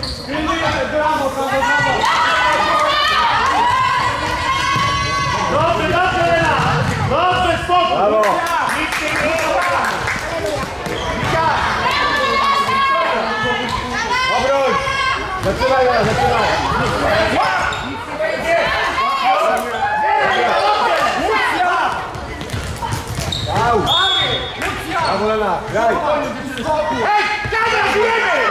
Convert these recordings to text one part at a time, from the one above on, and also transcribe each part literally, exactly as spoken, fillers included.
Brawo, brawo, brawo! Dobrze, dobrze, Lena! Dobrze, spokój! Brawo! Nic nie było! Obróć! Zaczynaj, Lena, zaczynaj! Au! Brawo, Lena, graj! Hej, Kasia, bijemy!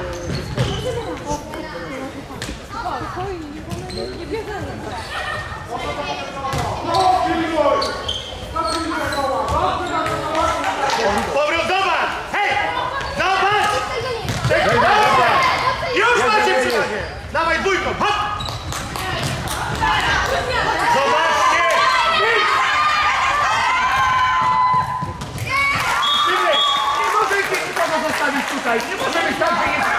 Powrót, zobacz! Hej! Zobacz! Czekaj, już macie przewagę! Dawaj dwójką, hop! Zobaczcie! Dziewczyny, nie możecie nikogo zostawić tutaj! Nie możemy tam, gdzie jest...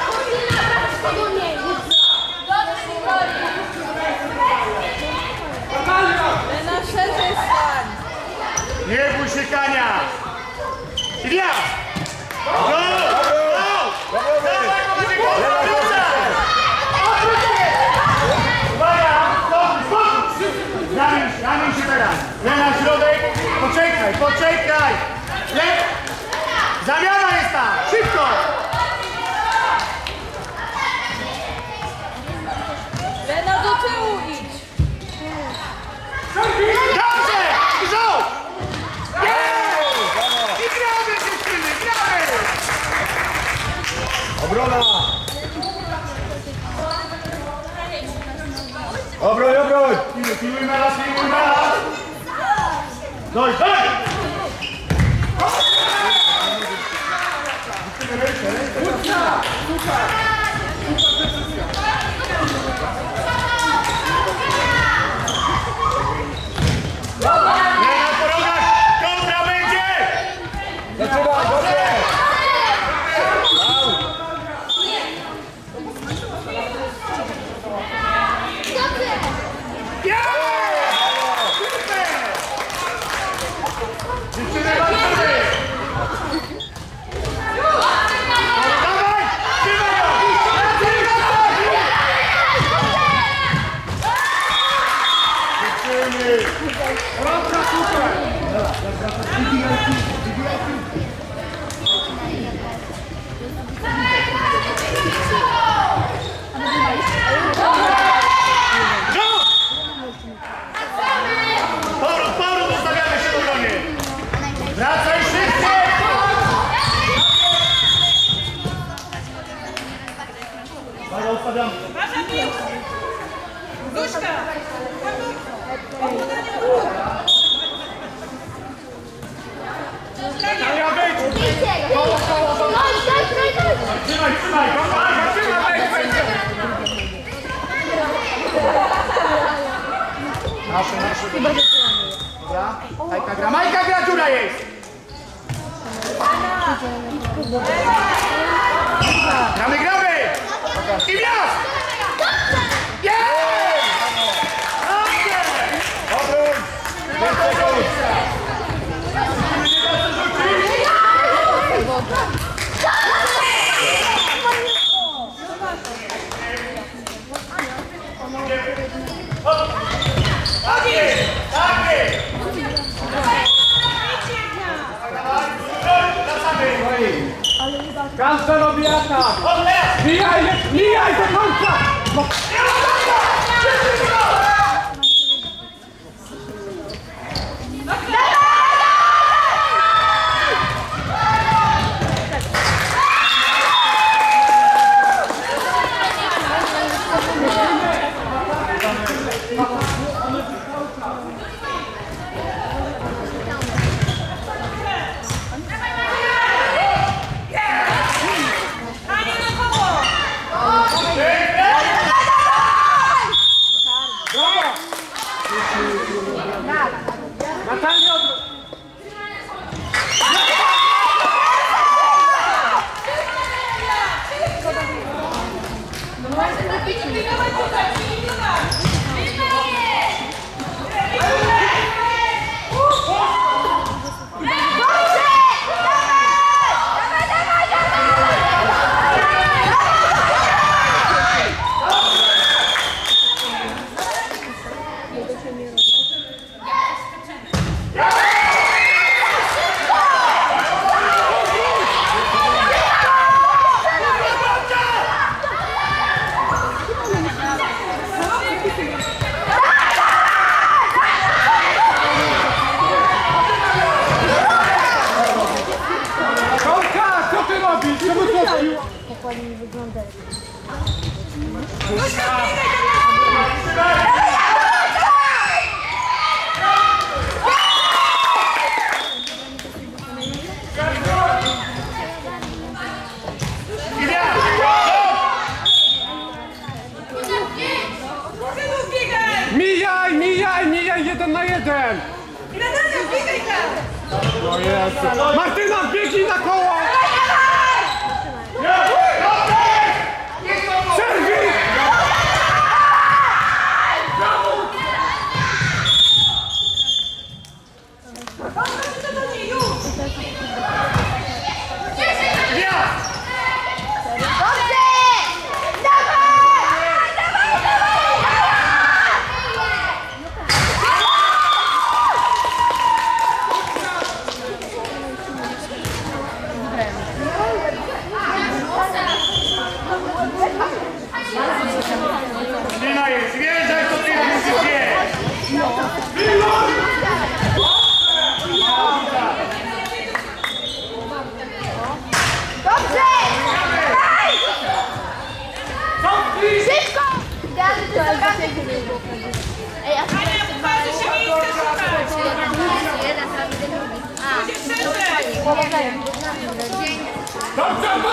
Lena, szerzej stań! Nie bój się, Kania! Ilia! Go! Go! Dawaj, bo będzie głowa piłka! Uwaga! Stop, stop! Zamień się, zamień się teraz! Lena, środek! Poczekaj, poczekaj! Le... Zamiana jest tam! Szybko! Lena, do tyłu idź! Dobrze! Żoł! I gramy, dziewczyny, gramy! Obrona! Obroń, obroń! Piłuj, piłuj na raz, piłuj na raz! Doj, doj! Lena po rogach! Kontra będzie! Zaczynaj, dobrze! Dziewczyny, walczymy! Dawaj! Trzymaj ją! Dziewczyny! Kontra, super! Powrót, powrót, ustawiamy się w obronie! Wracaj szybciej! Uwaga, ustawiamy. Wasza piłka! Duszka! Ja wyjdź! Trzymaj, trzymaj! Uwaga, trzymaj! Nasze, nasze. Dobra, Majka gra, Majka gra, dziura jest! Gramy, gramy! I wjazd! Jest! Dobrze! Obróć! Więcej goli! Tak jest! Tak jest! Kancer robi atak! Odlew! Mijaj, mijaj do końca! Pięknie! Mijaj, mijaj, mijaj, jeden na jeden! No Jezu. Martyna, biegnij na koło! Przerwij! Nina jest, wjeżdżaj, to ty musisz wjeść! Dobrze! Szybko! Ej, a co jest Dobrze,